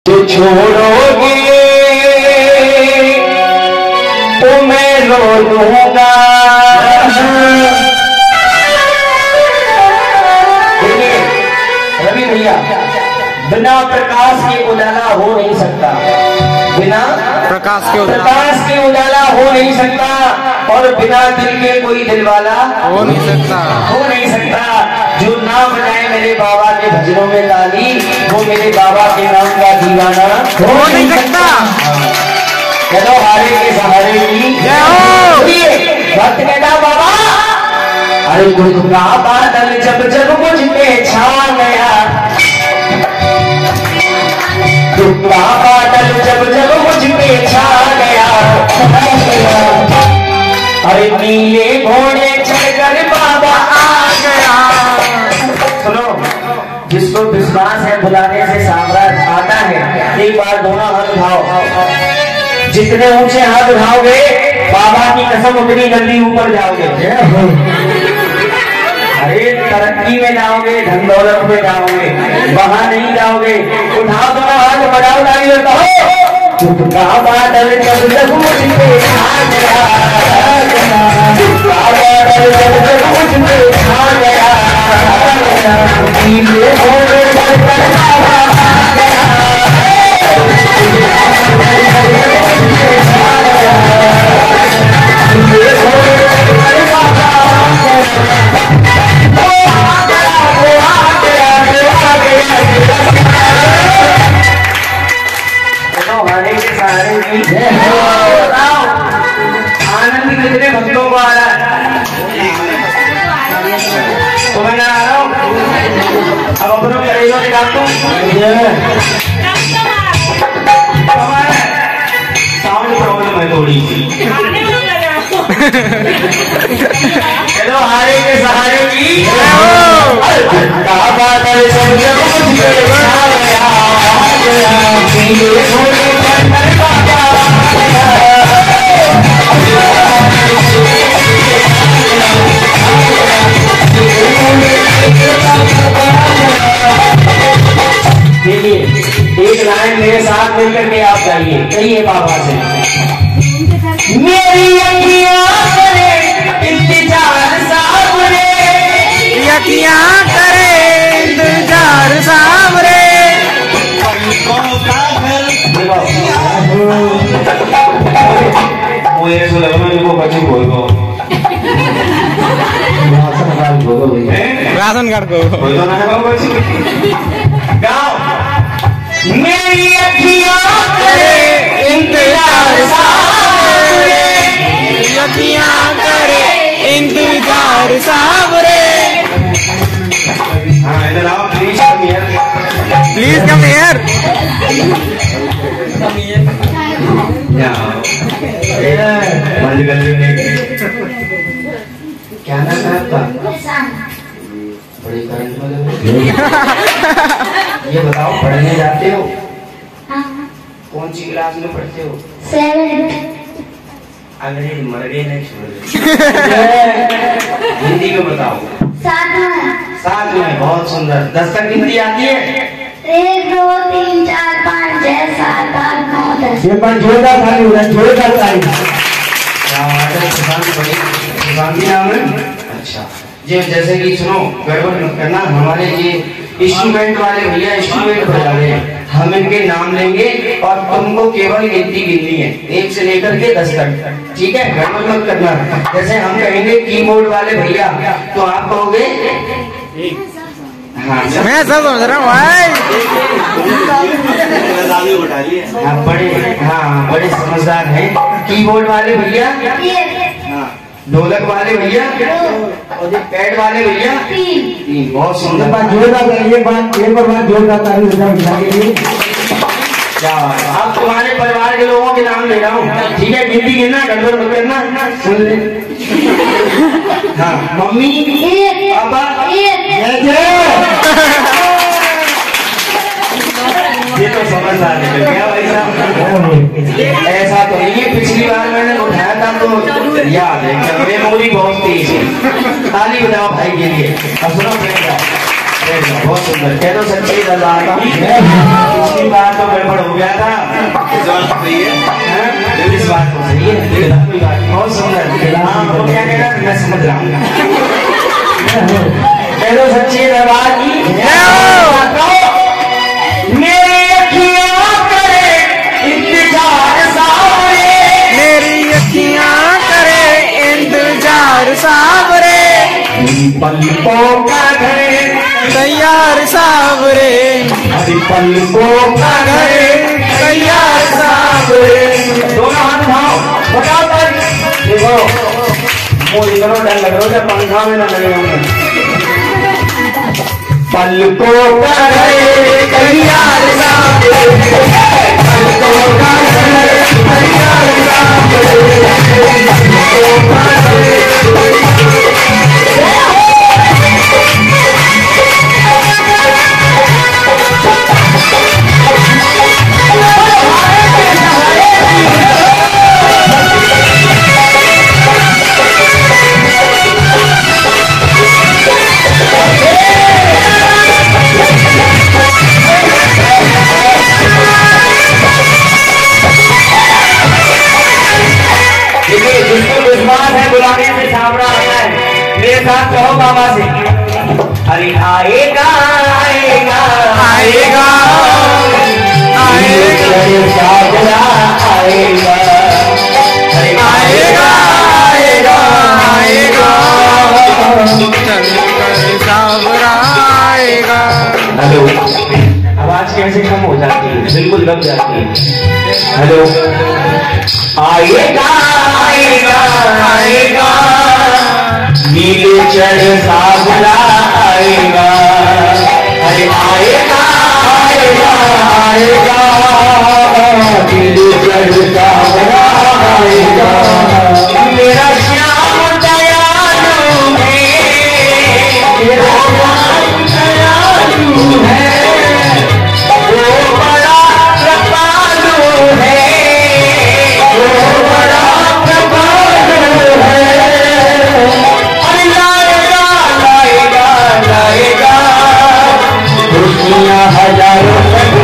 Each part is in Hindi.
जो छोड़ोगे तो मैं रो लूंगा। देखिए रवि भैया, बिना प्रकाश के उजाला हो नहीं सकता, बिना प्रकाश के उजाला हो नहीं सकता, और बिना दिल के कोई दिलवाला हो नहीं सकता। जो ना बजाए मेरे बाबा के भजनों में ताली, वो मेरे बाबा के नाम का दीवाना हो नहीं सकता। चलो हारे के सहारे की भक्त कहता बाबा, अरे दुख का बादल जब जब मुझ पे छा गया, दुख का बादल जब जब मुझ पे छा गया, अरे नीले घोड़े चढ़कर बाबा आ गया। सुनो, जिसको विश्वास है बुलाने से साम्राज्य आता है, एक बार दोनों हाथ उठाओ। जितने ऊंचे हाथ उठाओगे बाबा की कसम उतनी जल्दी ऊपर जाओगे। अरे तरक्की में जाओगे, धन दौलत में जाओगे, वहां नहीं जाओगे। उठाओ दोनों हाथ, बढ़ाओ ताली बताओ। का बादल जब जब मुझ पे छा गया, का बादल जब जब मुझ पे छा गया, नीले घोड़े चढ़कर बाबा आ गया, छा गया, नीले घोड़े चढ़कर बाबा आ गया, वो आ गया, वो आ गया, वो आ गया। हारे के सहारे की आनंद कितने भक्तों को आ रहा है, तो मैं आ रहा हूँ। अब अपनों करेगा निकालता हूँ, साउंड प्रॉब्लम है थोड़ी सी। चलो हारे के सहारे की बादल सब जब मुझ पे छा गया, देखिए एक लाइन मेरे साथ मिलकर के आप गाइए, कहिए बाबा से। मेरी अखियां करे इंतजार सामने, अखियां करे इंतजार सामने, राशन कार्ड को गाओ। मेरी अखियां करे इंतजार सामने, अखियां करे इंतजार सामने। हाँ इधर आओ, please come here, please come here. क्या नाम है आपका? बड़ी करंट वाले। ये बताओ पढ़ने जाते हो? कौन सी क्लास में पढ़ते हो? 7th। अंग्रेजी मर गए नहीं छोड़। हिंदी में बताओ। 7 में। बहुत सुंदर। 10 तक हिंदी आती है? 1 2 3 4 5 6 7 8 9 10। ये पर जोरदार ताली हो रहा है, जोरदार ताली। क्या बात है, सुशांति नाम है? अच्छा, ये जैसे कि सुनो, गड़बड़ मत करना। हमारे ये इंस्ट्रूमेंट वाले भैया इंस्ट्रूमेंट बजा रहे हैं, हम इनके नाम लेंगे और तुमको केवल गिनती गिननी है 1 से लेकर के 10 तक, ठीक है? गड़बड़ मत करना। जैसे हम कहेंगे कीबोर्ड वाले भैया, तो आप कहोगे हाँ, मैं सब समझ रहा हूँ भाई। बड़े समझदार हैं। कीबोर्ड वाले भैया, ढोलक वाले भैया, और पैड वाले भैया 3। बहुत सुंदर। जोरदार क्या अब तुम्हारे परिवार के लोगों के नाम ले रहा हूँ, ठीक है? गिनती गिनना, गड़बड़ मत करना, सुन ले। हाँ, मम्मी, पापा, ये तो समझदार है क्या भाई साहब? ऐसा तो नहीं है, पिछली बार मैंने उठाया था तो याद है, मेमोरी बहुत तेज है। ताली बजाओ भाई के लिए। अब सुनो बहुत सुंदर। कह दो सच्ची दरबार का। पिछली बार तो गड़बड़ हो गया था, इस बात तो सही है। इस बात तो सही है, कोई बात नहीं। बहुत सुंदर। हाँ वो क्या कह रहा मैं समझ रहा हूँ। कह दो सच्ची दरबार की। मेरी अखियाँ करे इंतजार सावरे, मेरी अखियाँ करे इंतजार सावरे, पलकों का घर तैयार सावरे, हरी पलकों का घर तैयार सावरे। दोनों हाथ उठाओ, बताओ तक देखो मोदी करो, डर लग रहा है पंखा में ना लगे होंगे। पलकों का घर तैयार सावरे, पलकों का घर तैयार सावरे, पलकों का घर। बुलाने से छावड़ा आता है, मेरे साथ कहो बाबा से। अरे आएगा आएगा आएगा आएगा छावड़ा आएगा, अरे आएगा आएगा आएगा छावड़ा आएगा। हेलो, आवाज कैसे कम हो जाती है, बिल्कुल दब जाती है। हेलो, आएगा आएगा आएगा नीले चढ़ सावला आएगा, अरे आएगा आएगा आएगा नीले चढ़ सावला आएगा। मेरा श्याम दयालु है, मेरा श्याम दयालु है, वो बड़ा कृपालु है, हजारों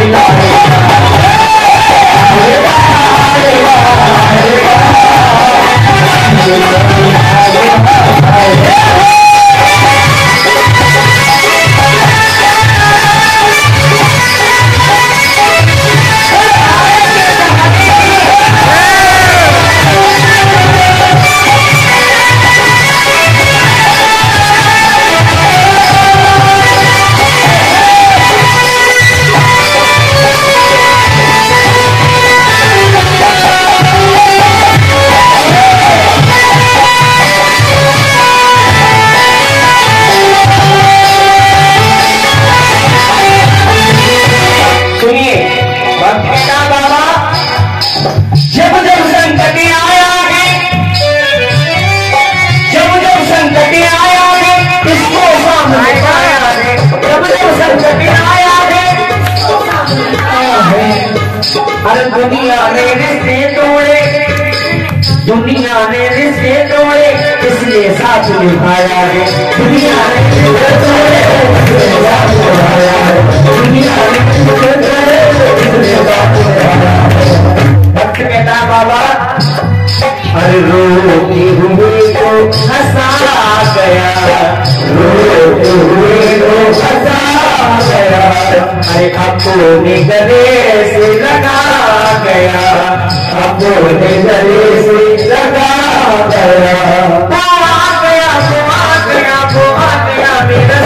दुनिया ने रिश्ते तोड़े, दुनिया ने रिश्ते तोड़े, इसलिए साथ निभाया है। दुनिया ने रिश्ते तोड़े, इसलिए साथ निभाया है। दुनिया ने रिश्ते तोड़े, इसलिए साथ निभाया है। भक्त कहता बाबा, अरे रोते हुए को हंसा गया, रोते हुए को हंसा गया, अरे अपने गले से लगा गया, अपने गले से लगा गया, वो आ गया वो आ गया वो आ गया मेरा।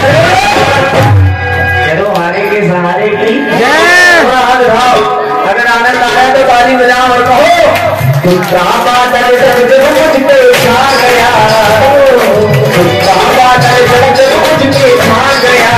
चलो आने के सहारे की हाथ उठाओ, अगर आनंद आया तो ताली बजाओ और कहो बादल जब मुझ पे छा गया, बादल जब मुझ पे छा गया,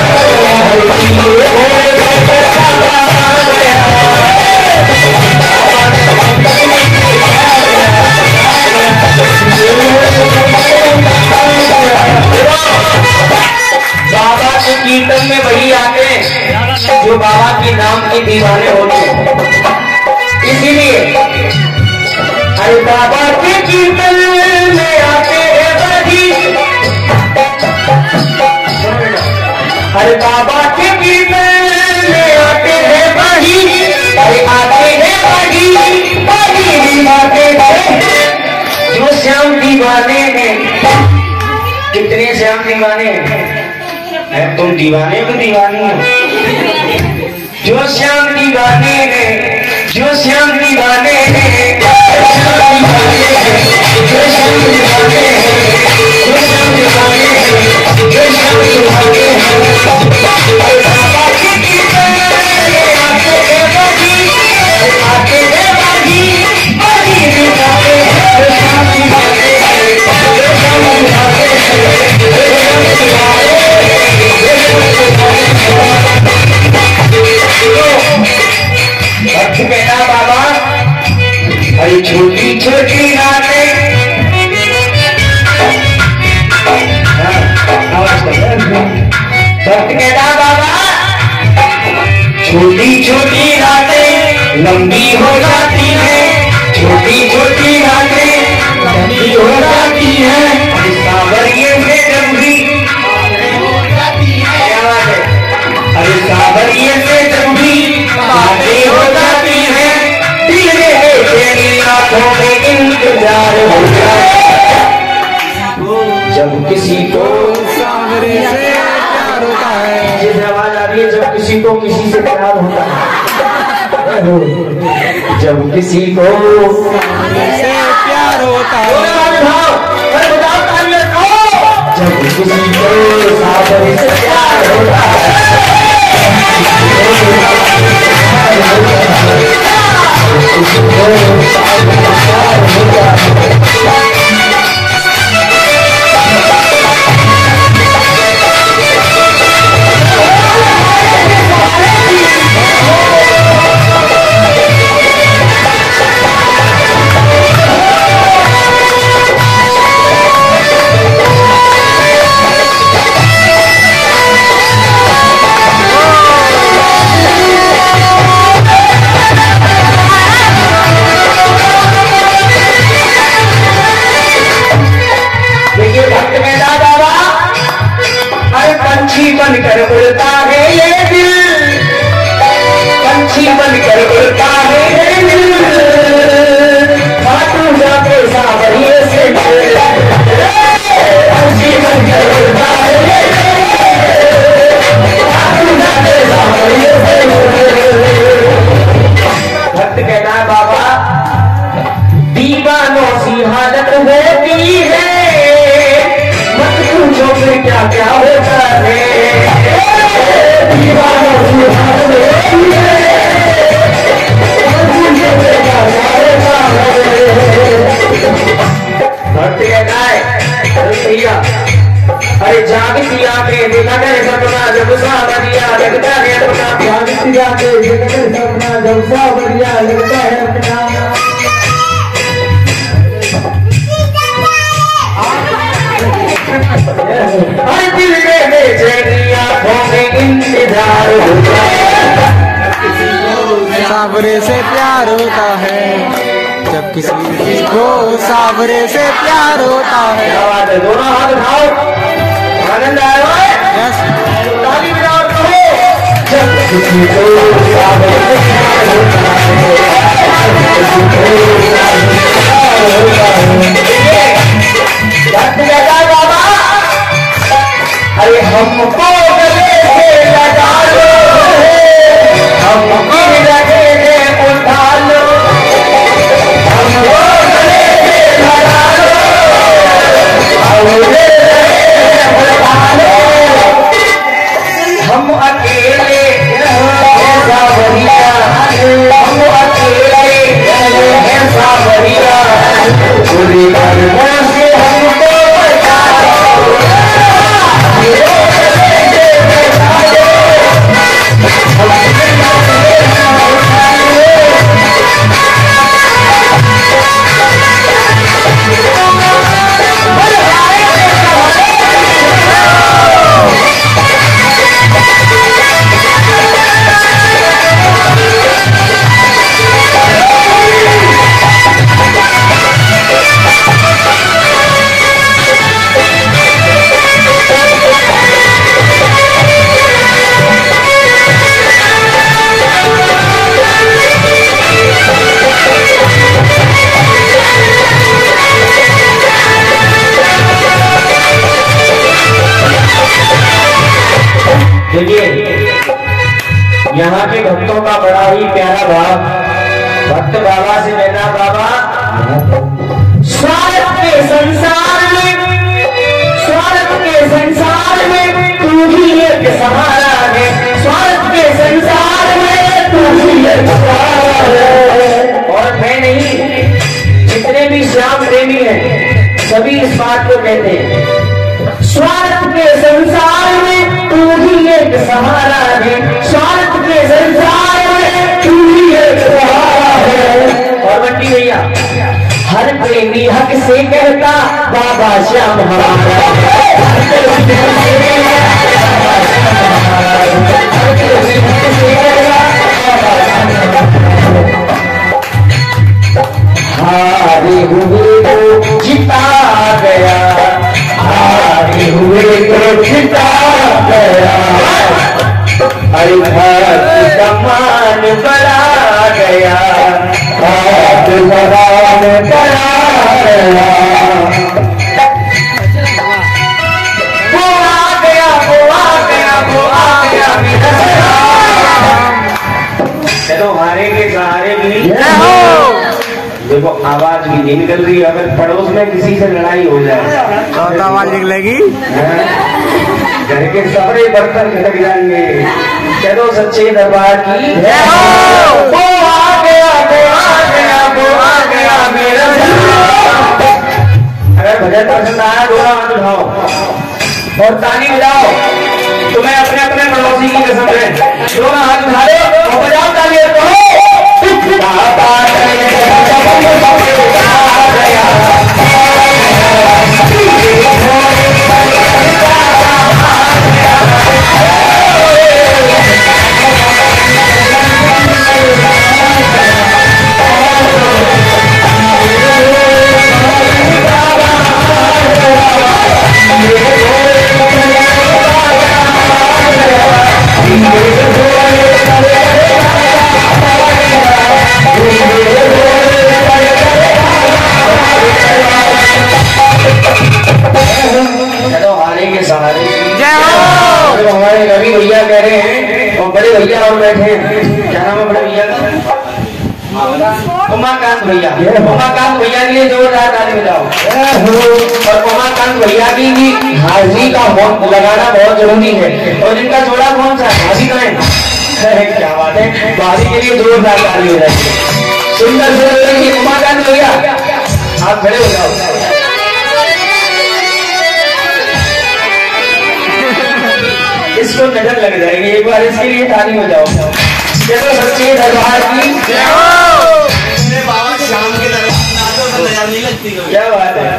बाबा के कीर्तन में वही आते हैं जो बाबा के नाम के दीवाने होते हैं। इसीलिए अरे बाबा के कीर्तन में आते हैं वही, अरे श्याम दीवाने हैं, कितने श्याम दीवाने हैं, तुम दीवाने को दीवानी हो। जो श्याम दीवाने हैं, जो श्याम दीवाने हैं, जो श्याम दीवाने हैं, जो श्याम दीवाने हैं, जो श्याम दीवाने हैं, जो श्याम दीवाने हैं। बाबा अरे छोटी छोटी रातें, भक्त कहता बाबा छोटी छोटी रातें लंबी हो जाती है, छोटी छोटी रातें लंबी हो जाती है। सावरिये से जब भी क्या बात है, अरे सावरिये से जब भी बातें हो जाती है, दिल में तेरी आंखों में इंतजार हो जाए। जब किसी को सावरे से प्यार होता है, ये आवाज आ रही है, जब किसी को किसी से प्यार होता है, जब किसी को सावरे से प्यार होता है, जब किसी को सावरे से प्यार होता है, बनकर उड़ता है ये दिल, पंछी बनकर उड़ता है ये दिल, खाटू जाके सावरिये से पंछी बनकर उड़ता है ये दिल, खाटू जाके सावरिये से। भक्त कहता है बाबा दीवानों सी हालत होती है, मत पूछो फिर क्या क्या होता है। अरे जागती आंखें देखा करे सपना, जब सावरिया लगता है अपना, जागती आंखें देखा करे सपना, जब सावरिया लगता है अपना। हर दिल में बेचैनी आंखों में इंतजार होता है, सावरे से प्यार होता है, जब किसी को सावरे से प्यार होता है। क्या बात है, दोनों हाथ उठाओ, आनंद आया है, ताली बजाओ कहो, जब किसी को सावरे से प्यार होता है, जब किसी को सावरे से प्यार होता है। बाबा अरे हमको गले से लगा लो, हमको गले से उठा लो, हमको गले से लगा लो, हमको उठा लो। हम अकेले हैं सावरिया, हम अकेले हैं सावरिया, पूरी करना से हमको बचा लो। प्यारा भाव भक्त बाबा से कहना, बाबा स्वार्थ के संसार में तू ही एक सहारा है, स्वार्थ के संसार में तू ही एक सहारा है। और मैं नहीं, जितने भी श्याम प्रेमी हैं सभी इस बात को कहते हैं, स्वार्थ के संसार में तू ही एक सहारा है, स्वार्थ के संसार में तू ही एक सहारा है। और बंटी भैया, हर प्रेमी हक से कहता बाबा श्याम हमारा, हारे हुए को जिता गया, हारे हुए को जिता गया, अल्लाह का मान बड़ा गया, हाथ लगान बड़ा गया, वो आ गया, वो आ गया, वो आ गया मेरा राम। चलो हारेंगे सहारे भी, देखो आवाज भी नहीं निकल रही। अगर पड़ोस में किसी से लड़ाई हो जाए तो आवाज निकलेगी, घर के सारे बर्तन खटक जाएंगे। चलो सच्चे दरबार की, वो आ गया, वो आ गया, वो आ गया मेरा। अगर भजन पसंद आया दोनों हाथ उठाओ और ताली बजाओ। तुम्हें अपने अपने पड़ोसी की कसम है, दोनों हाथ उठा लो और बजाओ ताली। हमारे रवि भैया कह रहे हैं और बड़े भैया और बैठे हैं, क्या नाम है बड़े भैया का? उमाकांत भैया। उमाकांत भैया के लिए जोरदार ताली बजाओ। और उमाकांत भैया की भी हाजिरी का लगाना बहुत जरूरी है। और इनका जोड़ा कौन सा हाजी का है? क्या बात है, हाजी के लिए जोरदार ताली हो जाएगी। सुंदर से उमाकांत भैया आप खड़े हो जाओ। इसको नजर लग जाएगी, एक बार इसके लिए ताली हो जाओ। चलो सच्चे दरबार की जय हो। बाबा शाम के दरबार नहीं लगती, क्या बात है।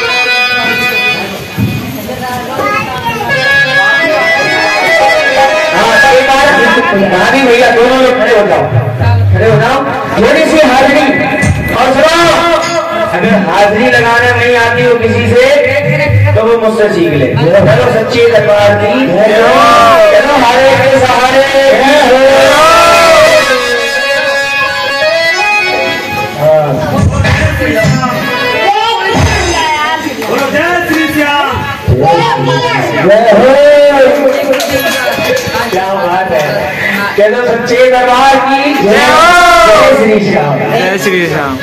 नानी भैया दोनों लोग खड़े हो जाओ, खड़े हो जाओ। थोड़ी सी हाजिरी और सुनो, अगर हाजिरी लगाना नहीं आती हो किसी से तो वो मुझसे सीख ले। चलो सच्चे दरबार की चलो हारे के सहारे। क्या बात है, चलो सच्चे दरबार की जय श्री श्याम, जय श्री श्याम।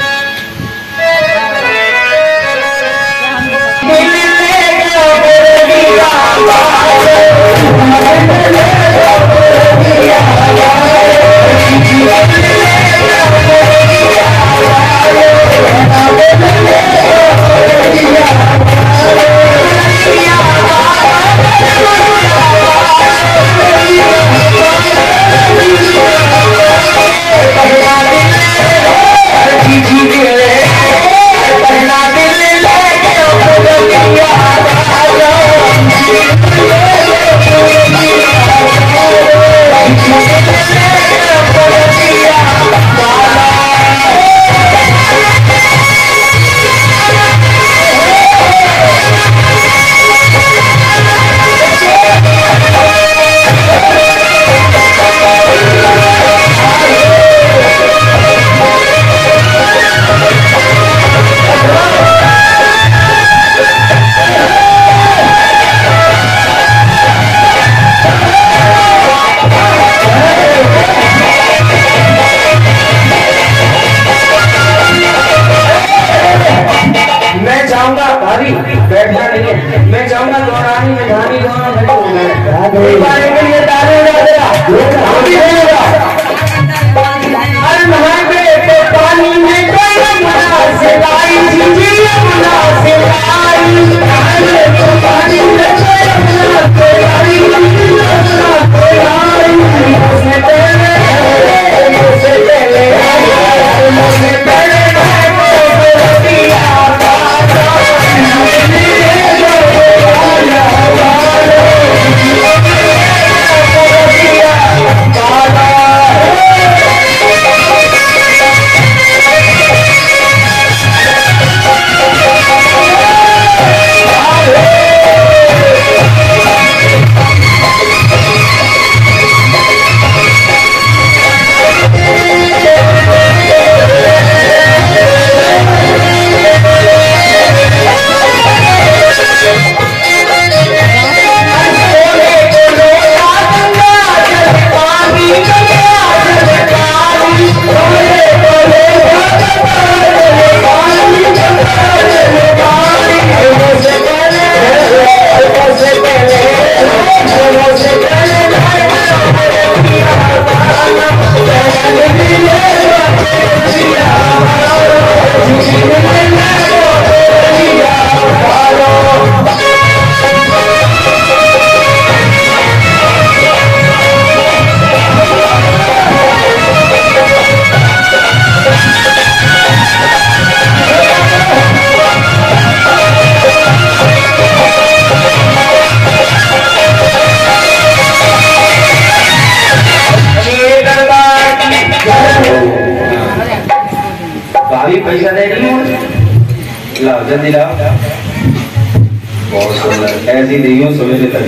लाओ जल्दी लाओ। बहुत सुंदर, ऐसी देवियों सवेरे तक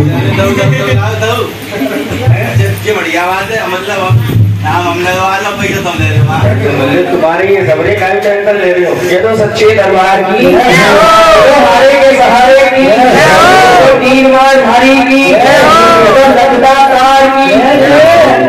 बढ़िया बात है। मतलब नाम हम लगवा लो, पैसा तुम ले रहे हो। तुम्हारी ये सबरे का भी टेंशन ले रहे हो। ये तो सच्चे दरबार की, हमारे के सहारे की, तीन मार धारी की, लगता तार की।